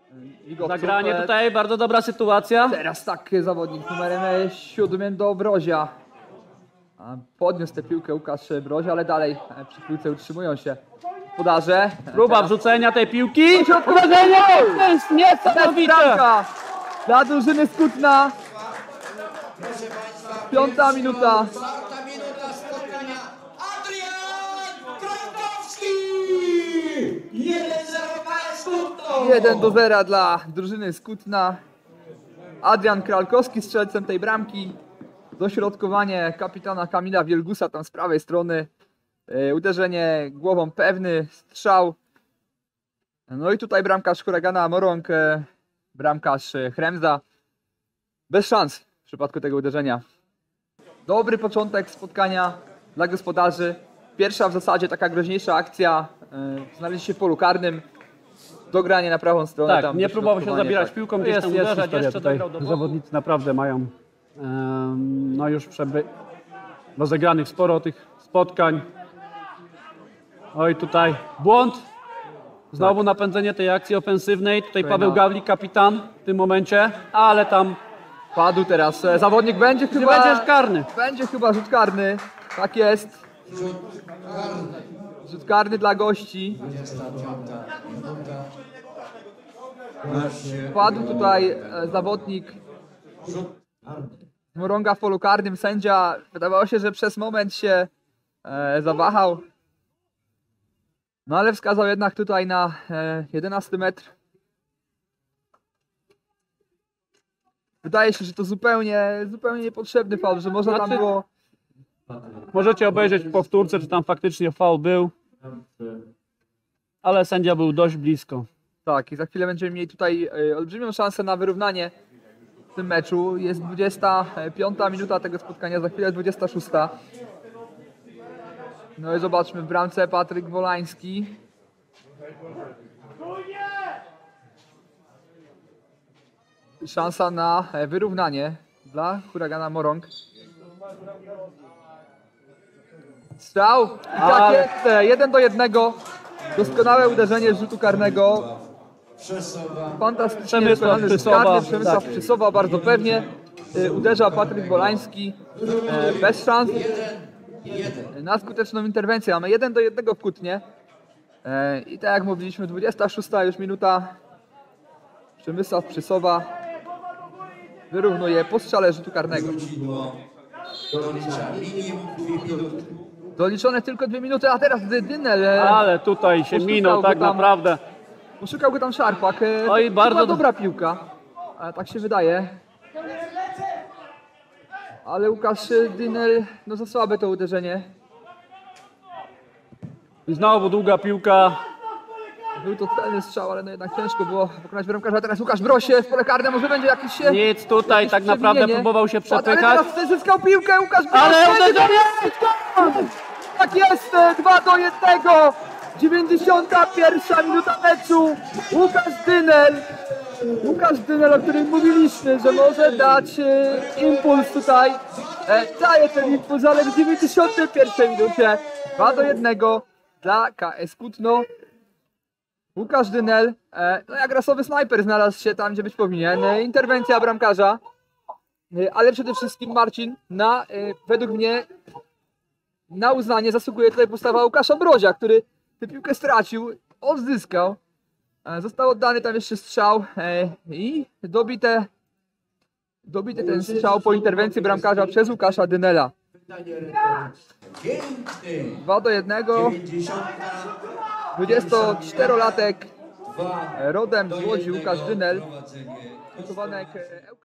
Zagranie tutaj, bardzo dobra sytuacja. Teraz tak zawodnik numerem 7 do Brozia. Podniósł tę piłkę Łukasz Brozia, ale dalej przy piłce utrzymują się podarze. Próba wrzucenia tej piłki. Uderzenie! To jest niesamowite. Bramka dla drużyny z Kutna. 5. minuta. 4. minuta spotkania. Adrian Krajkowski! 1-0 KS Kutno! 1-0 dla drużyny z Kutna. Adrian Kralkowski strzelcem tej bramki. Dośrodkowanie kapitana Kamila Wielgusa tam z prawej strony. Uderzenie głową, pewny strzał. No i tutaj bramkarz Huragana Morąg, bramkarz Chremza. Bez szans w przypadku tego uderzenia. Dobry początek spotkania dla gospodarzy. Pierwsza w zasadzie taka groźniejsza akcja. Znaleźli się w polu karnym. Dogranie na prawą stronę. Tak, tam nie próbował się dośrodkowanie, zabierać tak. piłką, gdzieś tam uderzać, historia jeszcze tutaj. dograł do boku. Zawodnicy naprawdę mają no już rozegranych sporo tych spotkań. Oj, tutaj błąd. Znowu napędzenie tej akcji ofensywnej. Tutaj Paweł Gawlik, kapitan w tym momencie, ale tam Padł teraz zawodnik, będzie nie chyba... będzie karny. Będzie chyba rzut karny. Tak jest. Rzut karny dla gości. 25. minuta. Padł tutaj zawodnik Morąga w polu karnym. Sędzia wydawało się, że przez moment się zawahał. No ale wskazał jednak tutaj na 11 metr. Wydaje się, że to zupełnie niepotrzebny faul, że można tam Znaczy- było... możecie obejrzeć w powtórce, czy tam faktycznie faul był. Ale sędzia był dość blisko. Tak, i za chwilę będziemy mieli tutaj olbrzymią szansę na wyrównanie w tym meczu. Jest 25 minuta tego spotkania, za chwilę 26. No i zobaczmy, w bramce Patryk Wolański. Szansa na wyrównanie dla Huragana Morąg. Strzał! I tak jest, 1-1. Doskonałe uderzenie z rzutu karnego. Przesuwa. Fantastycznie Przemysław wykonany rzut Przysowa, karny. Przemysław tak. Przysowa bardzo pewnie. Uderza Patryk Wolański. Bez szans 1. na skuteczną interwencję. Mamy 1-1 w Kutnie. I tak jak mówiliśmy, 26 już minuta. Przemysław Przysowa wyrównuje po strzale rzutu karnego. Wrócidło. Dolicza minimum 2 minuty. Doliczone tylko 2 minuty, a teraz Dynel. Ale tutaj się Poszukał minął go tak tam. naprawdę. Poszukał go tam Szarpak. Oj, To bardzo była dobra piłka. Tak się wydaje. Ale Łukasz Dynel, no za słabe to uderzenie. I znowu długa piłka. Był to celny strzał, ale no jednak ciężko było pokonać bramkarza. Teraz Łukasz Brosie w pole karne, może będzie jakiś... Nic tutaj jakieś tak naprawdę przewinienie. próbował się Ale przepychać. teraz zyskał piłkę Łukasz Brosie. Ale uderzenie! Tak jest, 2-1. 91 minuta meczu. Łukasz Dynel, o którym mówiliśmy, że może dać impuls tutaj. Daje ten impuls, ale w 91 minucie 2-1 dla KS Kutno. Łukasz Dynel, no jak rasowy snajper, znalazł się tam, gdzie być powinien. Interwencja bramkarza, ale przede wszystkim Marcin, według mnie na uznanie zasługuje tutaj postawa Łukasza Brozia, który tę piłkę stracił, odzyskał. Został oddany tam jeszcze strzał i dobity ten strzał po interwencji bramkarza przez Łukasza Dynela. Piękny. 2-1. 90. 24-latek 2 rodem z Łodzi Łukasz Dynel. prowadzenie. Wychowanek